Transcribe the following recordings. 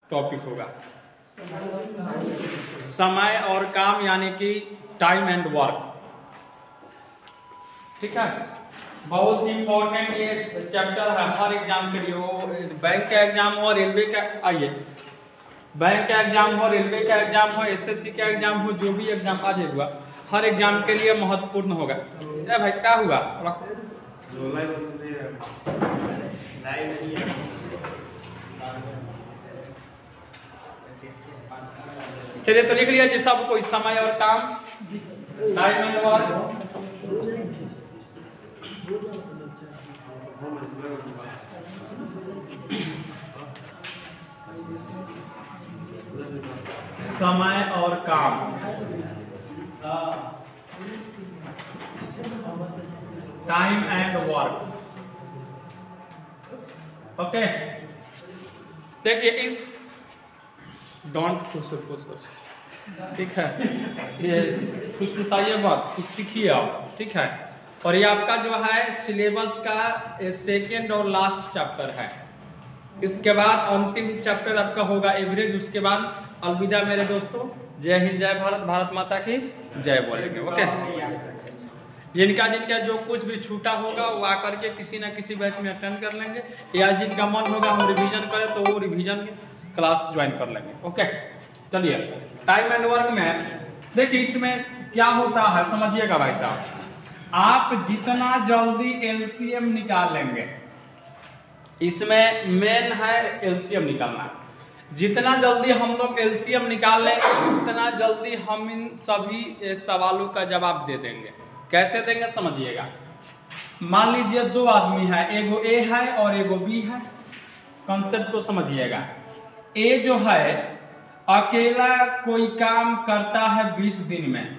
Topic होगा। समय और काम यानी कि टाइम एंड वर्क। ठीक है, बहुत ही इंपॉर्टेंट ये चैप्टर है हर एग्जाम के लिए, हो बैंक का एग्जाम हो, रेलवे का, आइए बैंक का एग्जाम हो, रेलवे का एग्जाम हो, एसएससी का एग्जाम हो, जो भी एग्जाम आ जाएगा हर एग्जाम के लिए महत्वपूर्ण होगा। भाई क्या हुआ? चलिए तो लिख लिया जी सब कोई, समय और काम, टाइम एंड वर्क। समय और काम, टाइम एंड वर्क। ओके, देखिए इस डोंट फुसफुस, ठीक है, ये फुसफुसाइए बात, कुछ सीखिए आप, ठीक है। और ये आपका जो है सिलेबस का सेकेंड और लास्ट चैप्टर है। इसके बाद अंतिम चैप्टर आपका होगा एवरेज, उसके बाद अलविदा मेरे दोस्तों। जय हिंद, जय भारत, भारत माता की जय बोलेंगे। ओके, जिनका जिनका जो कुछ भी छूटा होगा वो आकर के किसी ना किसी बैच में अटेंड कर लेंगे, या जिनका मन होगा हम रिवीजन करें तो वो रिवीजन क्लास ज्वाइन कर लेंगे। ओके, चलिए टाइम एंड वर्क में देखिए इसमें क्या होता है समझिएगा भाई साहब। आप जितना जल्दी एलसीएम निकाल लेंगे, इसमें मेन है एलसीएम निकालना। जितना जल्दी हम लोग एलसीएम निकाल लेंगे उतना जल्दी हम इन सभी सवालों का जवाब दे देंगे। कैसे देंगे समझिएगा। मान लीजिए दो आदमी है, एगो ए है और एगो बी है। कॉन्सेप्ट को समझिएगा। ए जो है अकेला कोई काम करता है 20 दिन में,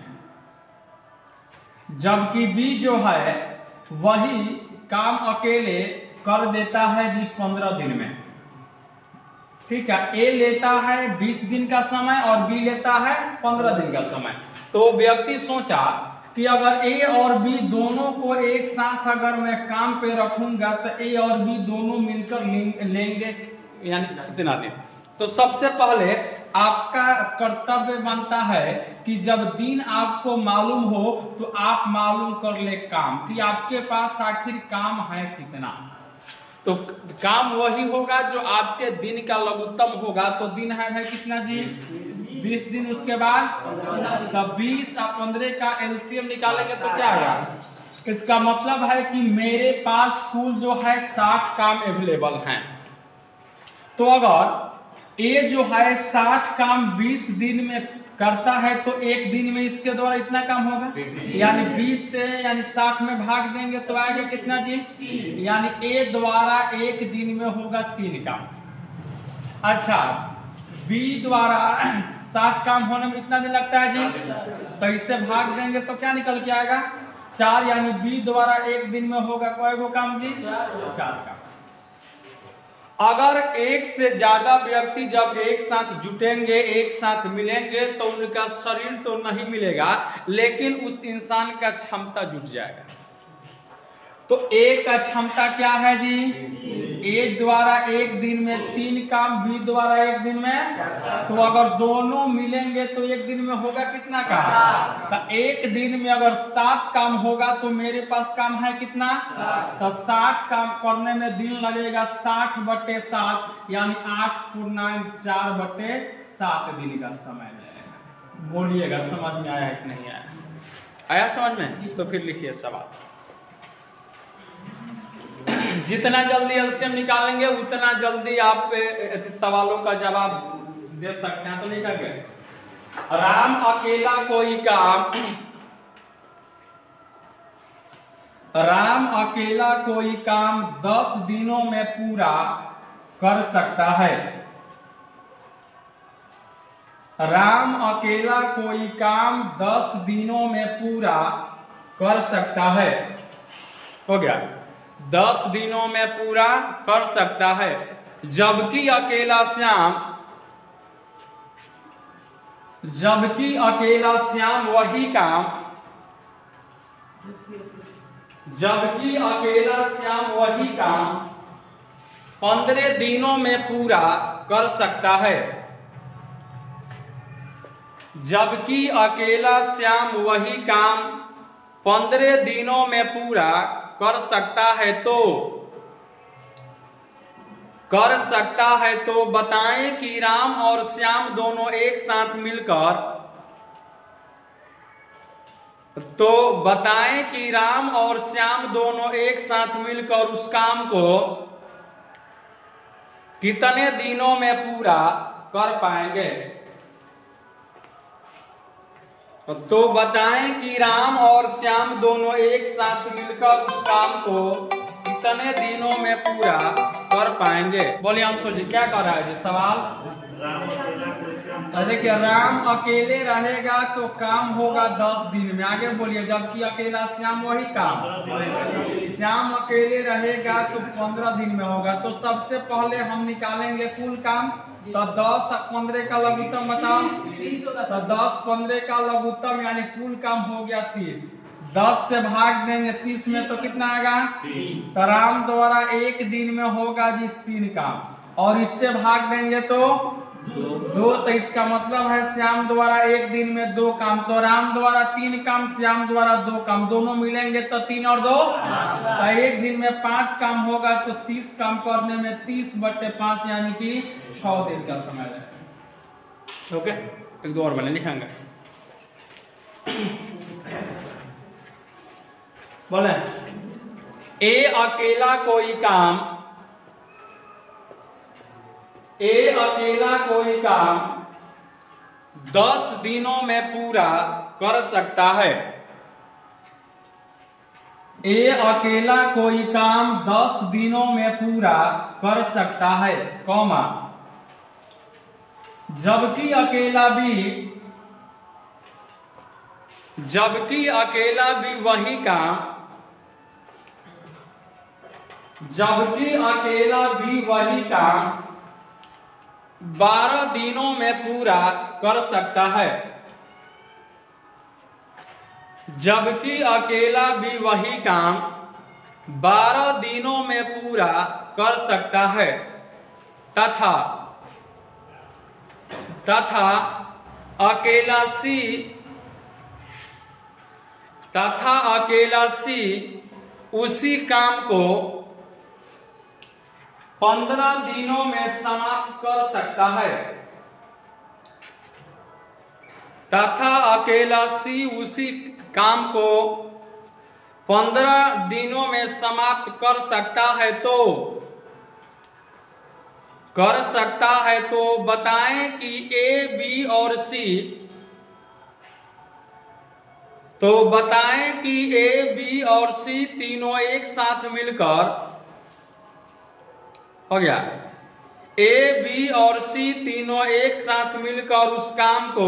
जबकि बी जो है वही काम अकेले कर देता है जी 15 दिन में। ठीक है, ए लेता है 20 दिन का समय और बी लेता है 15 दिन का समय। तो व्यक्ति सोचा कि अगर ए और बी दोनों को एक साथ अगर मैं काम पे रखूंगा तो ए और बी दोनों मिलकर लेंगे यानी कितना दिन। तो सबसे पहले आपका कर्तव्य बनता है कि जब दिन आपको मालूम हो तो आप मालूम कर ले काम कि आपके पास आखिर काम है कितना। तो काम वही होगा जो आपके दिन का लघुत्तम होगा। तो दिन है भाई कितना जी 20 दिन। उसके बाद तब 20 और 15 का एलसीएम निकालेंगे तो क्या आएगा। इसका मतलब है कि मेरे पास कुल जो है 60 काम अवेलेबल हैं। तो अगर ए जो है 60 काम 20 दिन में करता है तो एक दिन में इसके द्वारा इतना काम होगा, यानी 20 से यानी 60 में भाग देंगे तो आएगा कितना जी 3। यानी ए द्वारा एक दिन में होगा 3 काम। अच्छा, बी द्वारा 60 काम होने में इतना दिन लगता है जी, तो इससे भाग देंगे तो क्या निकल के आएगा 4। यानी बी द्वारा एक दिन में होगा कोई काम जी 4 काम। अगर एक से ज्यादा व्यक्ति जब एक साथ जुटेंगे, एक साथ मिलेंगे तो उनका शरीर तो नहीं मिलेगा लेकिन उस इंसान का क्षमता जुट जाएगा। तो ए का क्षमता क्या है जी, ए द्वारा एक दिन में 3 काम, बी द्वारा एक दिन में। तो अगर दोनों मिलेंगे तो एक दिन में होगा कितना काम। तो एक दिन में अगर 7 काम होगा तो मेरे पास काम है कितना। तो 60 काम करने में दिन लगेगा 60/7 यानी 8.4/7 दिन का समय लगेगा। बोलिएगा समझ में आया कि नहीं आया? आया समझ में? तो फिर लिखिए सवाल। जितना जल्दी एलसीएम निकालेंगे उतना जल्दी आप सवालों का जवाब दे सकते हैं। तो लिखा गया राम अकेला कोई काम, राम अकेला कोई काम 10 दिनों में पूरा कर सकता है। राम अकेला कोई काम 10 दिनों में पूरा कर सकता है। हो गया, 10 दिनों में पूरा कर सकता है। जबकि अकेला श्याम वही काम, जबकि अकेला श्याम वही काम 15 दिनों में पूरा कर सकता है, जबकि अकेला श्याम वही काम 15 दिनों में पूरा कर सकता है तो बताएं कि राम और श्याम दोनों एक साथ मिलकर उस काम को कितने दिनों में पूरा कर पाएंगे। तो बताएं कि राम और श्याम दोनों एक साथ मिलकर उस काम को कितने दिनों में पूरा कर पाएंगे। बोलिए अंशु जी क्या कर रहा है जी सवाल। देखिए राम अकेले रहेगा तो काम होगा 10 दिन में, आगे बोलिए, जबकि अकेला श्याम वही काम, श्याम अकेले रहेगा तो 15 दिन में होगा। तो सबसे पहले हम निकालेंगे कुल काम, तो 10 और 15 का लघुत्तम बताओ, तो 10 15 का लघुत्तम यानी कुल काम हो गया 30। 10 से भाग देंगे 30 में तो कितना आएगा, तो राम द्वारा एक दिन में होगा जी 3 काम, और इससे भाग देंगे तो 2, तो इसका मतलब है श्याम द्वारा एक दिन में 2 काम, तो राम द्वारा 3 काम, श्याम द्वारा 2 काम, दोनों मिलेंगे तो 3 और 2, तो एक दिन में 5 काम होगा, तो 30 काम करने में 30/5 यानी कि 6 दिन का समय लगेगा। ओके, एक दो और बने लिखेंगे। बोले ए अकेला कोई काम 10 दिनों में पूरा कर सकता है। ए अकेला कोई काम 10 दिनों में पूरा कर सकता है, कौमा, जबकि अकेला भी वही काम 12 दिनों में पूरा कर सकता है, जबकि अकेला भी वही काम 12 दिनों में पूरा कर सकता है, तथा अकेला सी उसी काम को 15 दिनों में समाप्त कर सकता है, तथा अकेला सी उसी काम को 15 दिनों में समाप्त कर सकता है तो बताएं कि ए बी और सी तीनों एक साथ मिलकर, हो गया, ए बी और सी तीनों एक साथ मिलकर उस काम को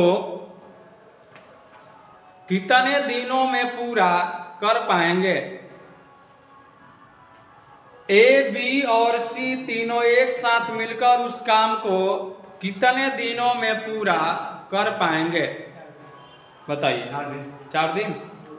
कितने दिनों में पूरा कर पाएंगे। ए बी और सी तीनों एक साथ मिलकर उस काम को कितने दिनों में पूरा कर पाएंगे, बताइए। 4 दिन।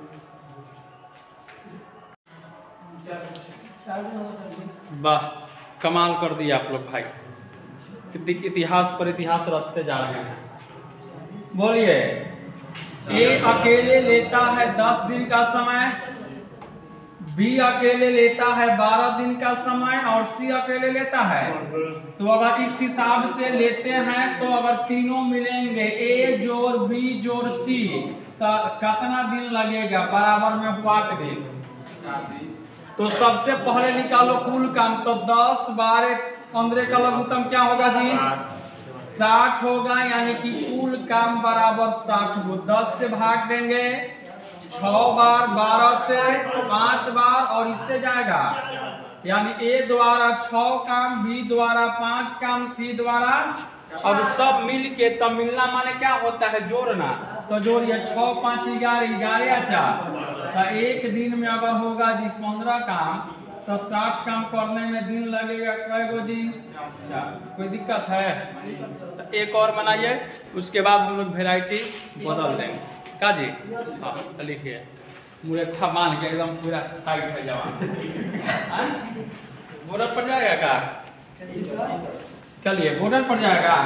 वाह, कमाल कर दिया आप लोग भाई, इतिहास पर इतिहास रचते जा रहे हैं। बोलिए, ए अकेले लेता है 10 दिन का समय, बी अकेले लेता है 12 दिन का समय, और सी अकेले लेता है। तो अगर इस हिसाब से लेते हैं तो अगर तीनों मिलेंगे, ए जोड़ बी जोड़ सी, तो कितना दिन लगेगा, बराबर में 8 दिन। तो सबसे पहले निकालो कुल काम, तो 10 12 15 का लघुत्तम क्या होगा जी, 60 होगा, यानी कि कुल काम बराबर 60 को 10 से भाग देंगे 6 बार, 12 से 5 बार, और इससे जाएगा, यानी ए द्वारा 6 काम, बी द्वारा 5 काम, सी द्वारा, अब सब मिल के, तब मिलना माने क्या होता है, जोड़ना, तो जोड़िए 6 5 11 11 4, तो एक दिन में अगर होगा जी 15 काम, तो 60 काम करने में दिन लगेगा कै गो जी, 4। कोई दिक्कत है तो एक और बनाइए, उसके बाद हम लोग वेराइटी बदल देंगे का जी। हाँ लिखिए, मुरट्ठा मान के एकदम पूरा टाइट है जवान, मुरत पड़ जाएगा का, चलिए बोर्डर पड़ जाएगा।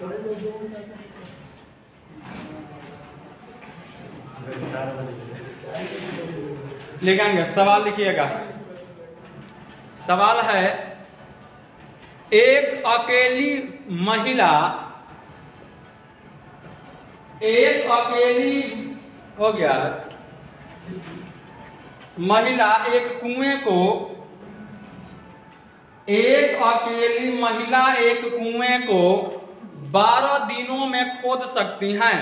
लिखेंगे, सवाल लिखिएगा। सवाल है, एक अकेली महिला हो गया, महिला एक कुएं को 12 दिनों में खोद सकती हैं।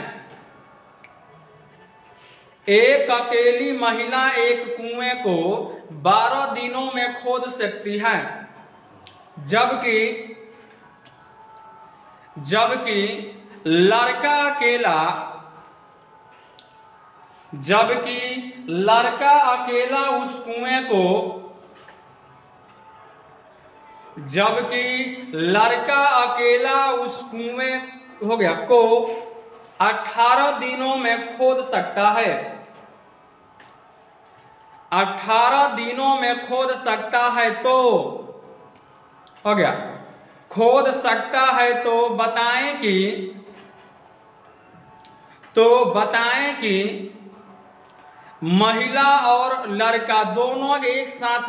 एक अकेली महिला एक कुएं को 12 दिनों में खोद सकती है, जबकि लड़का अकेला उस कुएं हो गया को 18 दिनों में खोद सकता है। 18 दिनों में खोद सकता है तो हो गया, खोद सकता है तो बताएं कि महिला और लड़का दोनों एक साथ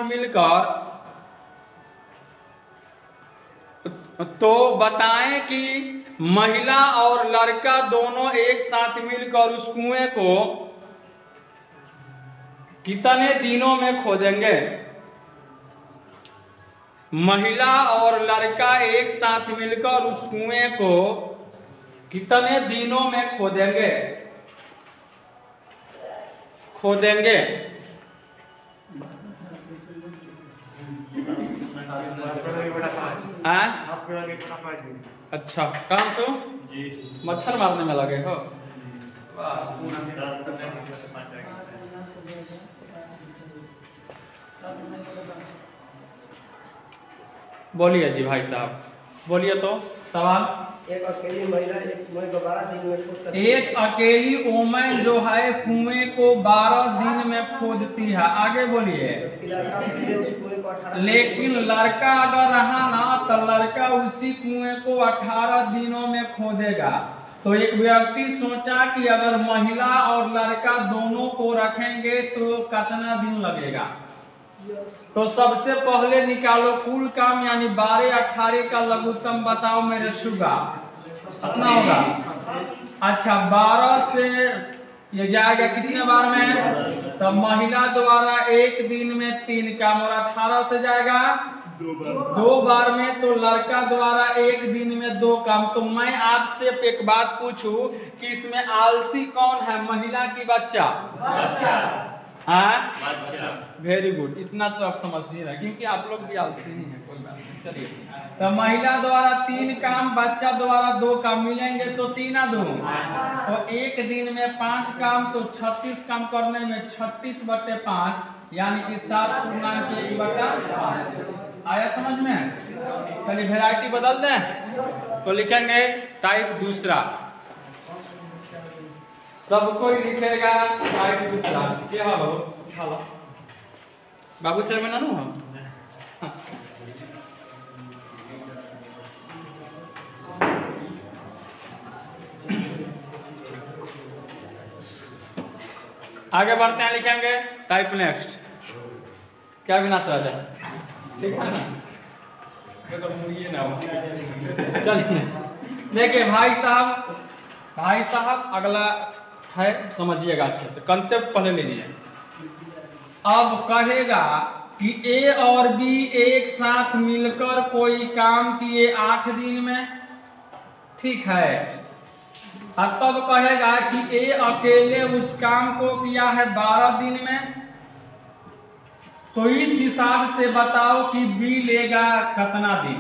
मिलकर उस कुएं को कितने दिनों में खोदेंगे। महिला और लड़का एक साथ मिलकर उस कुएं को कितने दिनों में खोदेंगे। अच्छा, कहाँ से मच्छर मारने में लगे हो? बोलिए जी भाई साहब, बोलिए तो सवाल। एक अकेली महिला एक कुएं को 12 दिन में खोद सकती है। एक अकेली वोमेन जो है कुएं को 12 दिन में खोदती है। आगे बोलिए। लेकिन लड़का अगर रहा ना तो लड़का उसी कुएं को 18 दिनों में खोदेगा। तो एक व्यक्ति सोचा कि अगर महिला और लड़का दोनों को रखेंगे तो कितना दिन लगेगा। तो सबसे पहले निकालो कुल काम, यानी 12-18 का लघुत्तम बताओ मेरे शुगा, कितना होगा। अच्छा, 12 से ये जाएगा कितने बार में, तो महिला द्वारा एक दिन में 3 काम और 18 से जाएगा 2 बार में, तो लड़का द्वारा एक दिन में 2 काम। तो मैं आपसे एक बात पूछूं कि इसमें आलसी कौन है, महिला की बच्चा? वेरी गुड, इतना तो आप समझ ही रहे, क्योंकि आप लोग भी आलसी ही हैं। कोई बात नहीं, चलिए। तो महिला द्वारा 3 काम, बच्चा द्वारा 2 काम, मिलेंगे तो 3 2, तो एक दिन में 5 काम, तो 36 काम करने में 36/5, यानी कि 7/1/5 आया समझ में। चलिए वेराइटी बदल दें, तो लिखेंगे टाइप दूसरा। सब कोई लिखेगा टाइप दूसरा। क्या हो छाला बाबू सर में ना आगे बढ़ते हैं, लिखेंगे टाइप नेक्स्ट। क्या विनाश राजा, ठीक है ना? ये तो मुझे ना हो। चलिए देखिए भाई साहब अगला है, समझिएगा अच्छे से, कंसेप्ट पहले लीजिए। अब कहेगा कि ए और बी एक साथ मिलकर कोई काम किए 8 दिन में, ठीक है। और तब कहेगा कि ए अकेले उस काम को किया है 12 दिन में, तो इस हिसाब से बताओ कि बी लेगा कितना दिन।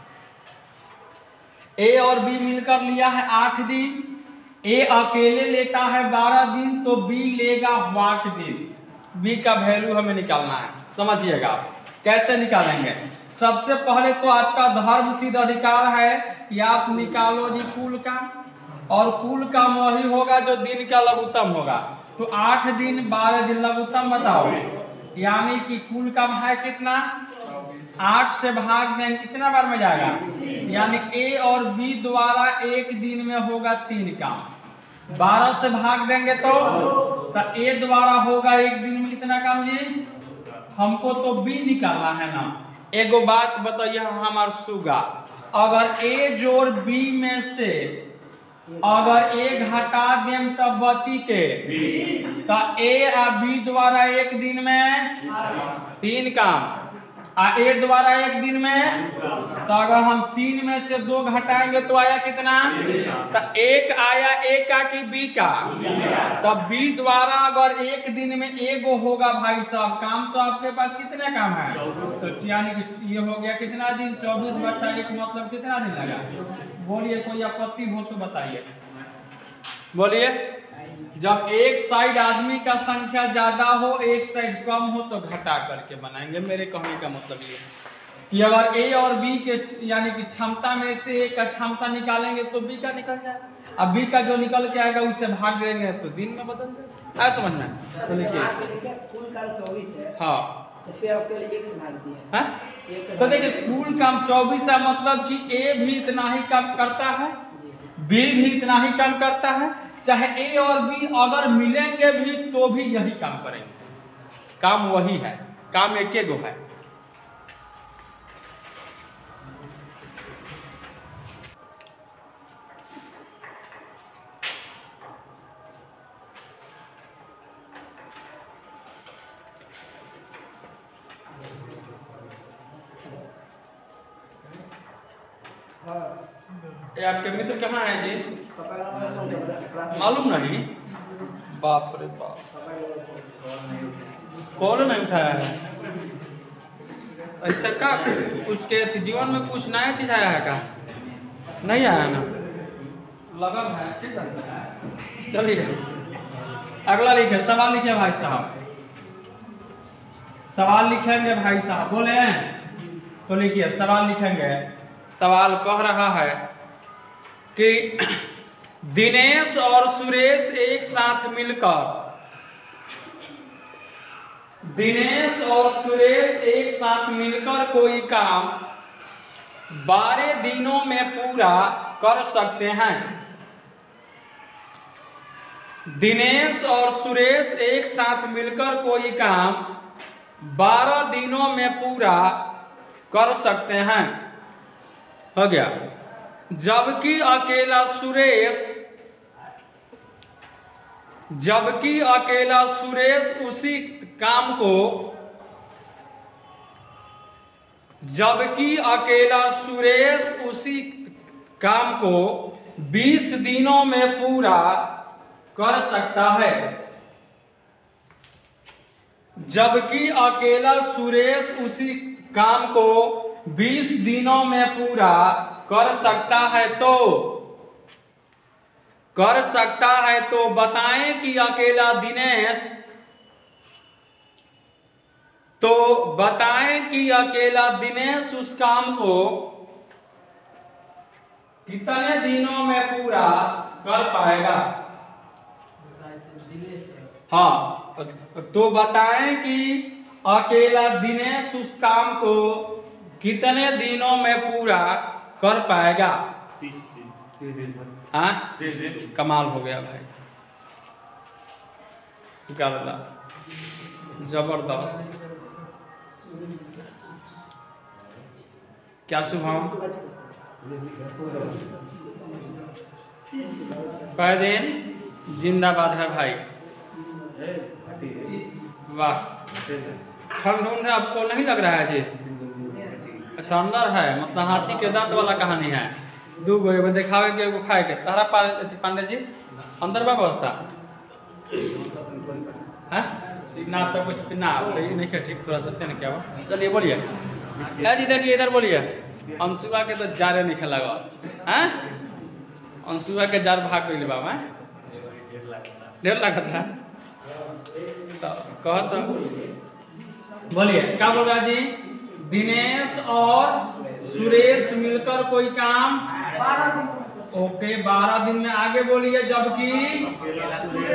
ए और बी मिलकर लिया है 8 दिन, ए अकेले लेता है 12 दिन, तो बी लेगा 8 दिन। बी का वैल्यू हमें निकालना है, समझिएगा आप कैसे निकालेंगे। सबसे पहले तो आपका धर्म सिद्ध अधिकार है कि आप निकालो जी कुल का, और कुल का वही होगा जो दिन का लघुत्तम होगा। तो 8 दिन 12 दिन लघुत्तम बताओ, यानी कि कुल का है कितना 8 से भाग देंगे कितना बार में जाएगा, यानी ए और बी द्वारा एक दिन में होगा 3 काम। 12 से भाग देंगे तो ए द्वारा होगा एक दिन में कितना काम जी, हमको तो बी निकालना है ना। एगो बात बताइए हमार सुगा, अगर ए जोड़ बी में से अगर ए घटा देम तब बची के तो ए आ बी द्वारा एक दिन में 3 काम आ ए द्वारा एक दिन में, तो अगर हम 3 में से 2 घटाएंगे तो आया कितना, तो 1 आया ए का कि बी का, तब बी द्वारा अगर एक दिन में एगो होगा भाई साहब काम, तो आपके पास कितने काम है, तो यानी कि ये हो गया कितना दिन, 24/1 मतलब कितना दिन लगा। बोलिए कोई आपत्ति हो तो बताइए, बोलिए। जब एक साइड आदमी का संख्या ज्यादा हो एक साइड कम हो तो घटा करके बनाएंगे। मेरे कहने का मतलब ये कि अगर ए और बी के यानी कि क्षमता में से ए का क्षमता निकालेंगे तो बी का निकल जाएगा, अब बी का जो निकल के आएगा उसे भाग देंगे तो दिन में बदल जाएगा। है समझ में, तो लिखिए कुल काम 24 है। हाँ तो फिर आपके 1 से भाग दिया है, तो देखिए कुल काम 24 है, मतलब कि ए भी इतना ही काम करता है, बी भी इतना ही काम करता है, चाहे ए और बी अगर मिलेंगे भी तो भी यही काम करेंगे, काम वही है, काम एक गो है। ये आपके मित्र कहाँ है जी, मालूम नहीं, बाप रे बाप, कॉल नहीं उठाया है, ऐसा का उसके जीवन में कुछ नया चीज आया है का, नहीं आया ना, लगन है ठीक है। चलिए अगला लिखे, सवाल लिखे भाई साहब, सवाल लिखेंगे भाई साहब, बोले तो लिखिए सवाल लिखेंगे। सवाल कह रहा है कि दिनेश और सुरेश एक साथ मिलकर, दिनेश और सुरेश एक साथ मिलकर कोई काम 12 दिनों में पूरा कर सकते हैं। दिनेश और सुरेश एक साथ मिलकर कोई काम 12 दिनों में पूरा कर सकते हैं, हो गया। जबकि अकेला सुरेश उसी काम को, जबकि अकेला सुरेश उसी काम को 20 दिनों में पूरा कर सकता है। जबकि अकेला सुरेश उसी काम को 20 दिनों में पूरा कर सकता है, तो बताएं कि अकेला दिनेश, तो बताएं कि अकेला दिनेश उस काम को कितने दिनों में पूरा कर पाएगा। हाँ, तो बताएं कि अकेला दिनेश उस काम को कितने दिनों में पूरा कर पाएगा। 30 दिन। हाँ, कमाल हो गया भाई, गलत, जबरदस्त। क्या शुभम, कह दिन जिंदाबाद है भाई, वाह। ठंड आपको नहीं लग रहा है जी? अच्छा अंदर है, मतलब हाथी के दांत वाला कहानी है, 2 गो, एगो दिखावे के एगो खाए के। तारा पांडे जी अंदर बा व्यवस्था है ना, तो कुछ ना नहीं क्या ठीक, थोड़ा सा ना क्या हुआ। चलिए बोलिए जी, देखिए इधर बोलिए। अंशुआ के तो जारे नहीं खेला है, अंशुआ के जार भाग गई बाबा, 1.5 लाख था, कह तो बोलिए क्या बोल रहा जी। दिनेश और सुरेश मिलकर कोई काम, ओके 12 दिन में। आगे बोलिए। जबकि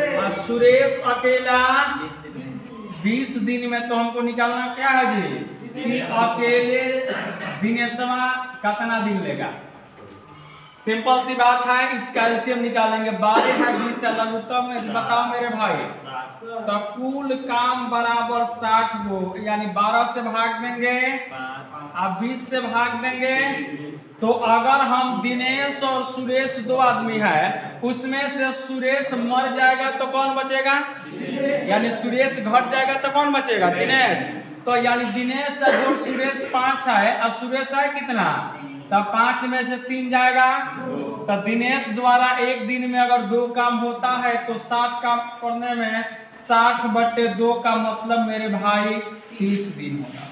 सुरेश अकेला 20 दिन में, तो हमको निकालना क्या है जी, कि अकेले दिनेशवा कितना दिन लेगा। सिंपल सी बात है, इसका एलसीएम निकालेंगे। 12 है 20 से लघुत्तम में, बताओ मेरे भाई, तो कुल काम बराबर 60 गो, यानी 12 से भाग देंगे अब 20 से भाग देंगे। तो अगर हम दिनेश और सुरेश 2 आदमी है, उसमें से सुरेश मर जाएगा तो कौन बचेगा, यानी सुरेश घट जाएगा तो कौन बचेगा, दिनेश। तो यानी दिनेश और सुरेश 5 है और सुरेश है कितना, तब 5 में से 3 जाएगा। तो दिनेश द्वारा एक दिन में अगर 2 काम होता है तो 60 काम करने में 60/2 का मतलब मेरे भाई 30 दिन होगा।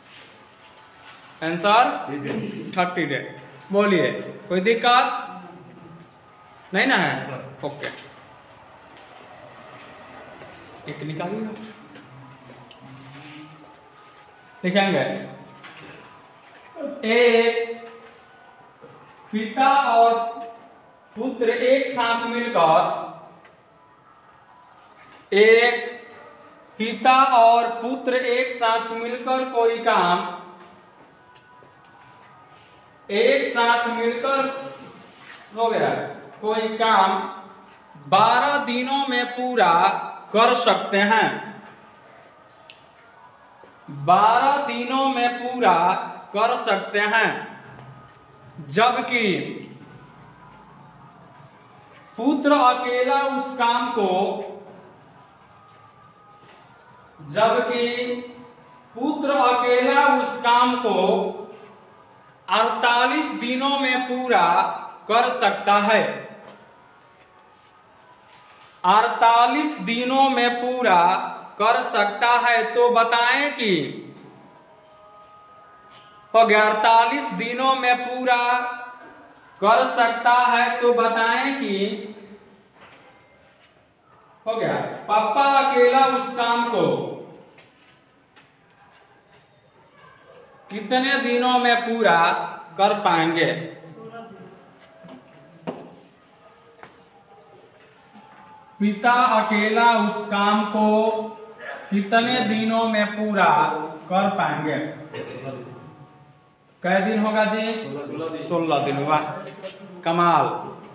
Answer 30 day. बोलिए, कोई दिक्कत नहीं ना है? ओके, एक निकालिए, लिखेंगे एक पिता और पुत्र एक साथ मिलकर, एक पिता और पुत्र एक साथ मिलकर कोई काम, एक साथ मिलकर हो गया कोई काम 12 दिनों में पूरा कर सकते हैं। 12 दिनों में पूरा कर सकते हैं, जबकि पुत्र अकेला उस काम को, जबकि पुत्र अकेला उस काम को 48 दिनों में पूरा कर सकता है। 48 दिनों में पूरा कर सकता है, तो बताएं कि हो गया 48 दिनों में पूरा कर सकता है, तो बताएं कि हो गया पापा अकेला उस काम को कितने दिनों में पूरा कर पाएंगे। पिता अकेला उस काम को कितने दिनों में पूरा कर पाएंगे। कै दिन होगा जी? 16 दिन। वाह, कमाल।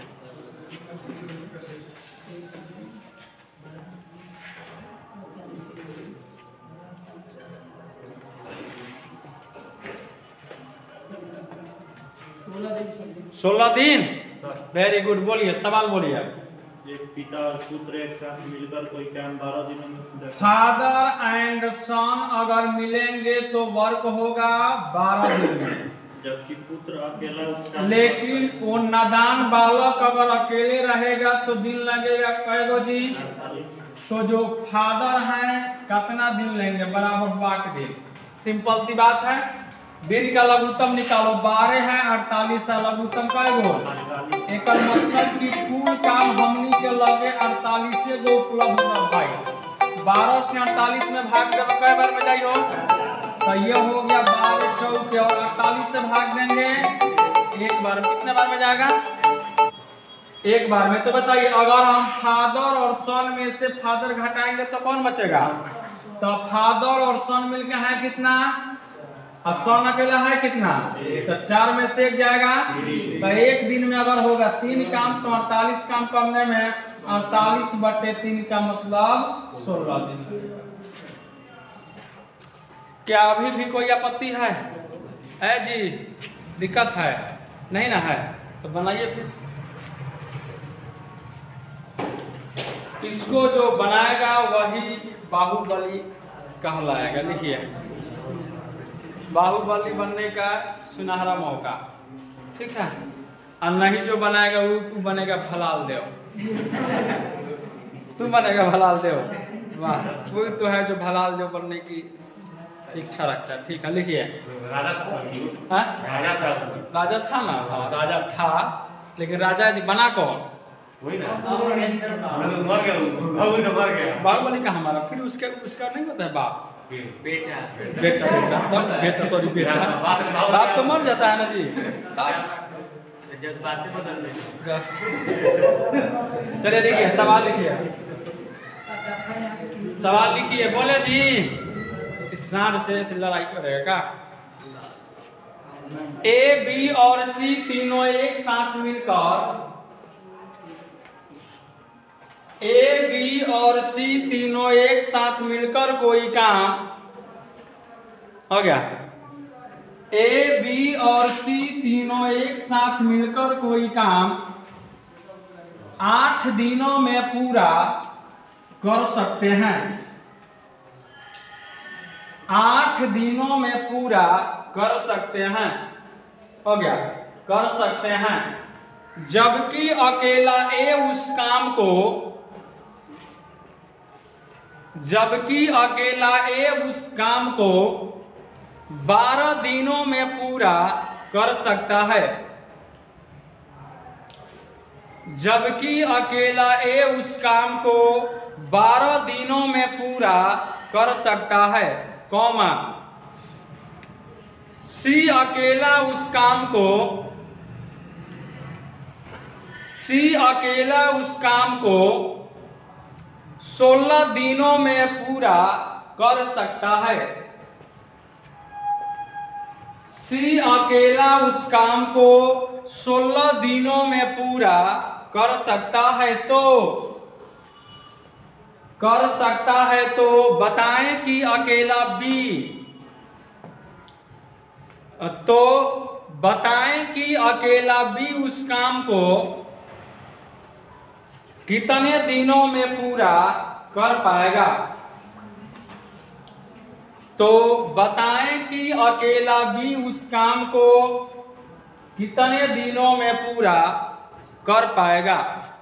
सोलह दिन। Very good. बोलिए, सवाल बोलिए। एक पिता और पुत्र एक साथ मिलकर कोई काम 12 दिनों में, फादर एंड सन अगर मिलेंगे तो वर्क होगा 12 दिन में, जबकि पुत्र अकेला उस काम, लेकिन वो नादान बालक अगर अकेले रहेगा तो दिन लगेगा कै गो जी? 48। तो जो फादर हैं कितना दिन लेंगे? बराबर 8 दिन। सिंपल सी बात है। दिन का लघुत्तम निकालो। 12 है 48 है, लघुत्तम कै गो? एक मतलब कि कुल काम हमनी के लगे 48 गो उपलब्ध है भाई। 12 से 48 में भाग देव कै बार में जाइयो? तो ये हो गया 12 चौके, और 48 से भाग देंगे एक बार में, कितने बार में जाएगा? एक बार में। तो बताइए, अगर हम फादर और सन में से फादर घटाएंगे तो कौन बचेगा? तो फादर और सन मिलकर है कितना, और सन अकेला है कितना? तो 4 में से 1 जाएगा। तो एक दिन में अगर होगा 3 काम तो 48 काम करने में 48/3 का मतलब 16 दिन। क्या अभी भी कोई आपत्ति है जी? दिक्कत है नहीं ना? है तो बनाइए फिर। इसको जो बनाएगा वही बाहुबली कहलाएगा। लिखिए, बाहुबली बनने का सुनहरा मौका, ठीक है। और नहीं जो बनाएगा वो बनेगा भलाल देव। तू बनेगा भलाल देव। वाह, वो तो है जो भलाल देव बनने की इच्छा रखता है। ठीक है, लिखिए। राजा था ना? हाँ, राजा था, लेकिन राजा बना कौन? वही ना, मर गया। बाहुबली का हमारा फिर उसका नहीं होता है बाप, बेटा बेटा सॉरी बेटा। बाप तो मर जाता है ना जी। जज्बातें बदल रहे। चलिए देखिए, सवाल लिखिए, सवाल लिखिए। बोले जी, इस सांड से लड़ाई करेगा का? ए बी और सी तीनों एक साथ मिलकर ए बी और सी तीनों एक साथ मिलकर कोई काम हो गया। ए बी और सी तीनों एक साथ मिलकर कोई काम 8 दिनों में पूरा कर सकते हैं। 8 दिनों में पूरा कर सकते हैं, हो गया, कर सकते हैं। जबकि अकेला ए उस काम को 12 दिनों में पूरा कर सकता है। जबकि अकेला ए उस काम को 12 दिनों में पूरा कर सकता है, कौमा सी अकेला उस काम को 16 दिनों में पूरा कर सकता है। सी अकेला उस काम को 16 दिनों में पूरा कर सकता है तो बताएं कि अकेला बी उस काम को कितने दिनों में पूरा कर पाएगा। तो बताएं कि अकेला बी उस काम को कितने दिनों में पूरा कर पाएगा।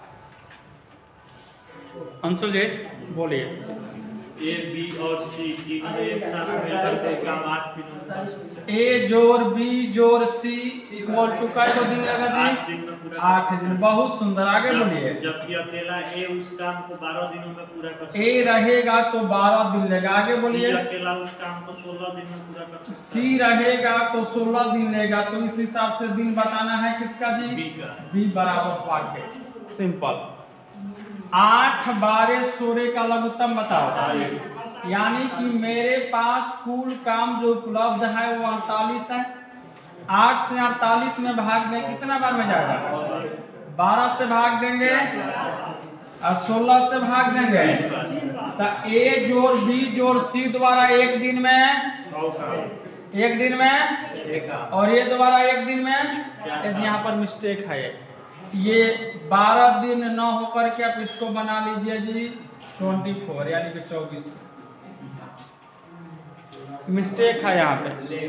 अंशु जी बोलिए। ए बी और सी तीनों एक साथ मिलकर कोई काम 8 दिनों में कर सकते हैं। ए जोड़ बी जोड़ सी इक्वल टू कितने दिन लगा जी? 8 दिन में पूरा 8 दिन। बहुत सुंदर, आगे बोलिए। जबकि अकेला ए उस काम को 12 दिनों में पूरा कर सकता है। ए रहेगा तो 12 दिन लेगा, आगे बोलिए। सी अकेला उस काम को 16 दिन में पूरा कर सकता है। सी रहेगा तो 16 दिन लेगा, तो इस हिसाब से दिन बताना है किसका जी? बी का। बी बराबर वाक्य, सिंपल। 8 12 16 का लघुत्तम बताओ। यानी कि मेरे पास कुल काम जो उपलब्ध है वो 48 है। 8 से 48 में भाग दें, कितना बार में जाएगा? 12 से भाग देंगे और 16 से भाग देंगे, तो ए जोड़ बी जोड़ सी द्वारा एक दिन में और ये दोबारा एक दिन में। यहाँ पर मिस्टेक है, ये 12 दिन न होकर के आप इसको बना लीजिए जी 24, यानी कि 24। मिस्टेक है यहाँ पे,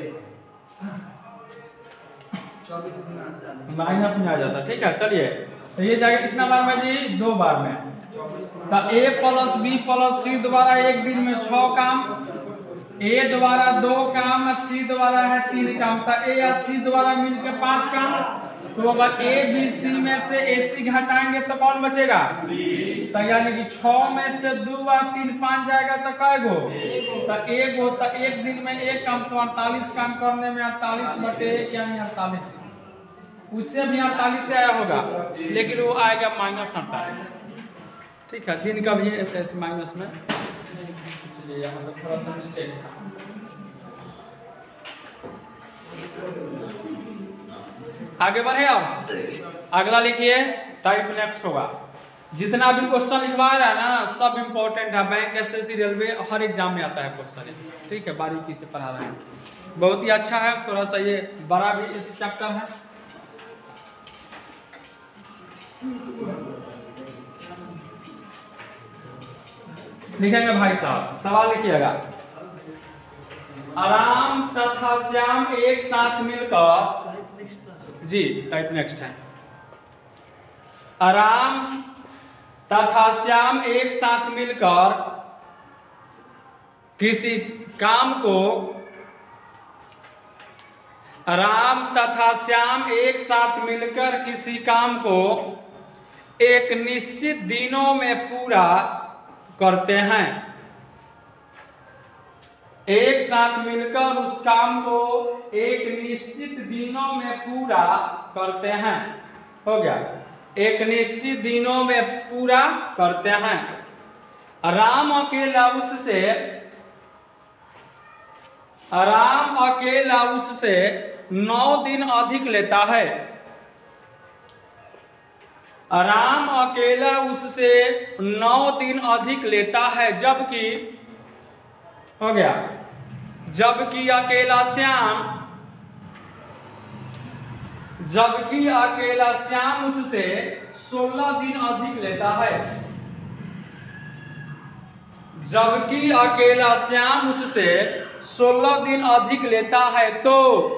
माइनस में आ जाता। ठीक है, चलिए, तो ये जाएगा कितना बार में जी? 2 बार में। तो A plus B plus C द्वारा एक दिन में 6 काम, ए द्वारा 2 काम, सी द्वारा है 3 काम, तो ए या सी द्वारा मिलकर 5 काम। तो अगर ए बी सी में से ए सी घटाएंगे तो कौन बचेगा? तो यानी कि 6 में से 2 और 3 5 जाएगा तो कै गो? तो एक गो। तो एक दिन में एक काम, तो 48 काम करने में 48/1 यानी 48। उससे भी 48 से आया होगा, लेकिन वो आएगा -48। ठीक है, दिन का भी माइनस में, इसलिए यहाँ पर थोड़ा सा मिस्टेक था। आगे बढ़े, अब अगला लिखिए, टाइप नेक्स्ट होगा। जितना भी क्वेश्चन लिखवा रहा है ना, सब इंपॉर्टेंट है। बैंक, एसएससी, रेलवे, हर एग्जाम में आता है क्वेश्चन। ठीक है, बारीकी से पढ़ा रहे हैं, बहुत ही अच्छा है। थोड़ा सा ये बड़ा भी चैप्टर है। लिखेंगे भाई साहब, सवाल लिखिएगा। आराम तथा श्याम एक साथ मिलकर जी, टाइप नेक्स्ट है। आराम तथा श्याम एक साथ मिलकर किसी काम को एक निश्चित दिनों में पूरा करते हैं। एक साथ मिलकर उस काम को एक निश्चित दिनों में पूरा करते हैं, हो गया। एक निश्चित दिनों में पूरा करते हैं। राम अकेला उससे राम अकेला उससे 9 दिन अधिक लेता है। राम अकेला उससे 9 दिन अधिक लेता है, जबकि हो गया, जबकि अकेला श्याम उससे 16 दिन अधिक लेता है। जबकि अकेला श्याम उससे 16 दिन अधिक लेता है, तो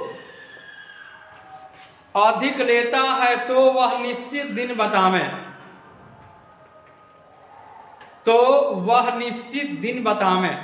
अधिक लेता है तो वह निश्चित दिन बतावें। तो वह निश्चित दिन बतावें।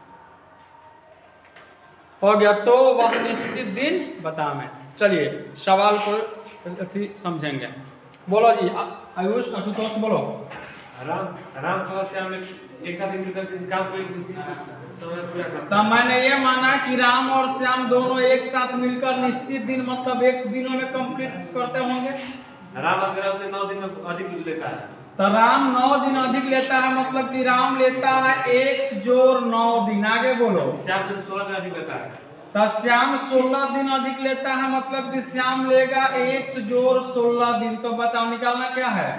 हो गया, तो वह निश्चित दिन बतावें। चलिए सवाल को समझेंगे। बोलो जी, आयुष आशुतोष बोलो। राम श्याम एक साथ मिलकर काम को समय पूरा करता तो मैंने ये माना कि राम और श्याम दोनों एक साथ मिलकर निश्चित दिन मतलब 1 दिनों में कंप्लीट करते होंगे। राम अकेला से 9 दिन में अधिक लेता है। तो राम 9 दिन अधिक लेता है, मतलब कि राम लेता है 1 जोड़ 9 दिन। आगे बोलो। श्याम से 16 दिन अधिक लेता है। तो श्याम 16 दिन अधिक लेता है, मतलब कि श्याम लेगा 1 जोड़ 16 दिन। तो बताओ निकालना क्या है?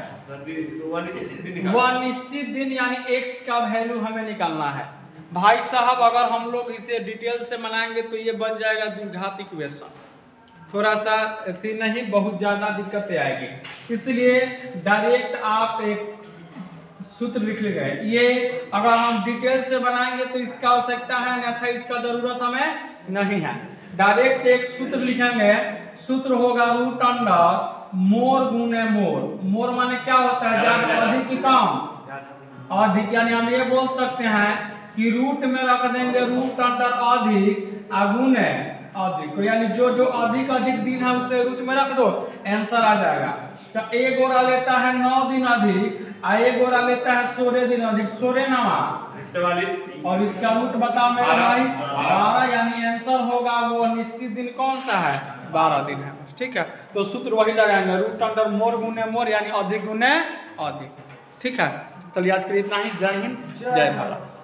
वह निश्चित दिन यानी x का वैल्यू हमें निकालना है। भाई साहब अगर हम लोग इसे डिटेल से बनाएंगे तो ये बन जाएगा द्विघात इक्वेशन। थोड़ा सा नहीं, बहुत ज्यादा दिक्कतें आएगी, इसलिए डायरेक्ट आप एक सूत्र लिख लेंगे। ये अगर हम डिटेल से बनाएंगे तो इसका आवश्यकता है, अन्यथा इसका जरूरत हमें नहीं है। डायरेक्ट एक सूत्र लिखेंगे। सूत्र होगा रूट अंडर मोर गुने मोर। मोर माने क्या होता है? ज्यादा, अधिक की कम, अधिक। यानी हम ये बोल सकते हैं कि रूट में रख देंगे रूट अंडर अधिक गुने अधिक, यानी जो अधिक दिन है उसे रूट में रख दो, आंसर आ जाएगा। तो एक गोरा लेता है 9 दिन अधिक, एक गोरा लेता है 16 दिन अधिक, 16 नवा 44, और इसका रूट बताओ मेरे भाई 12, यानी आंसर होगा वो निश्चित दिन कौन सा है? 12 दिन है। ठीक है, तो सूत्र वही लगाएंगे, रूट अंडर मोर गुने मोर यानी अधिक गुने अधिक। ठीक है, चलिए आज के लिए इतना ही। जय हिंद, जय भारत।